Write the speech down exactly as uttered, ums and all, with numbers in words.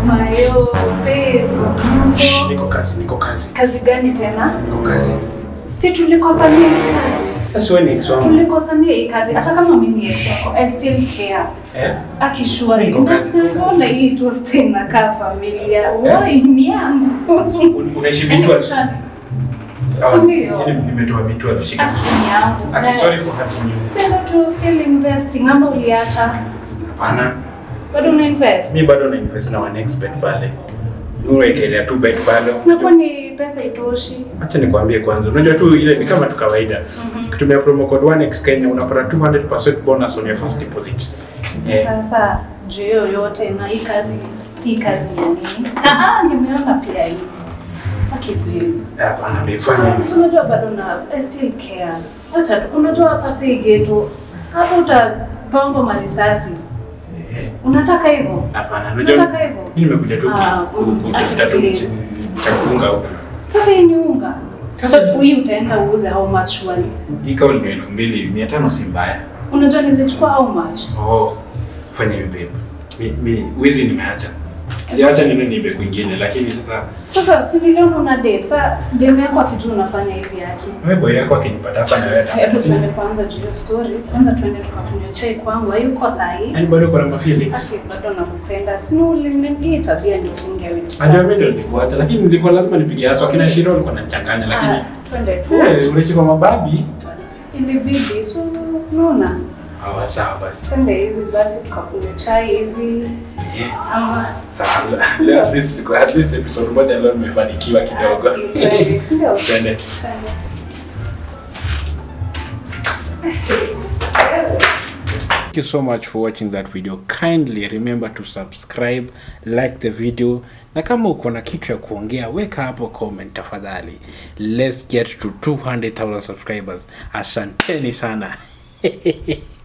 Mayoyo, babe. Niko kazi, niko kazi. Kazi gani tena? Niko kazi. Si tulikosania kazi. Sasa wewe ni ex wangu. Tulikosania hii kazi. Hata kama mimi ni ex wako, I still care. Eh? Akishua ni mbona hii tu stay na ka familia. Wewe ni yangu. Unaishi vitu Ndio. Nimetoa vitu alishika. Ni yangu. I'm sorry for hurting you. Sasa tu still investing ama uliacha? Hapana. Bado una invest? Mimi bado na invest na one expert pale. Unawekelea tu bet pale. Na kwa ni pesa itoshi? Acha nikwambie kwanza. Unajua tu ile ni kama tu kawaida. Kutumia promo code one X Kenya unapata two hundred percent bonus on your first deposit. Eh. Sasa juu yote na hii kazi hii kazi ya nini? Ah ah nimeona pia hii. Akipi. Hapana befanya. Unajua bado na I still care. Acha tu unajua hapa si geto. Hapo utapanga marisasi. Unataka hivyo? Hapana, unajua. Unataka hivyo? Mimi nimekuja tu kutafuta tu chakula huko. Sasa hii ni unga. Sasa hii utaenda uuze how much wali? Hii kauli ni elfu mbili mia tano si mbaya. Unajua nilichukua how much? Oh. Fanya hivi babe. Mimi wizi nimeacha. Siacha nini nibe kwingine lakini sasa sasa si niliona una date. Sasa demu yako akijua unafanya hivi yake. Wewe boy yako akinipata hapa na wewe. Hebu tuende kwanza juu story. Kwanza tuende tukakunywa chai kwangu. Hayuko sahi. Yaani bado uko na mafeelings. Asi bado nakupenda. Si uliniambia tabia ndio usingeweza. Ajua mimi ndio nilikuacha lakini nilikuwa lazima nipige haso kina Shiro alikuwa anachanganya lakini twende tu. Eh, unaishi mababi. Ilibidi so unaona. Hawa sawa basi. Twende hivi basi tukakunywa chai hivi. Yeah. Ama sawa. Leo at least at least episode moja leo nimefanikiwa kidogo. Twende. Thank you so much for watching that video. Kindly remember to subscribe, like the video. Na kama uko na kitu ya kuongea, weka hapo comment tafadhali. Let's get to two hundred thousand subscribers. Asanteni sana.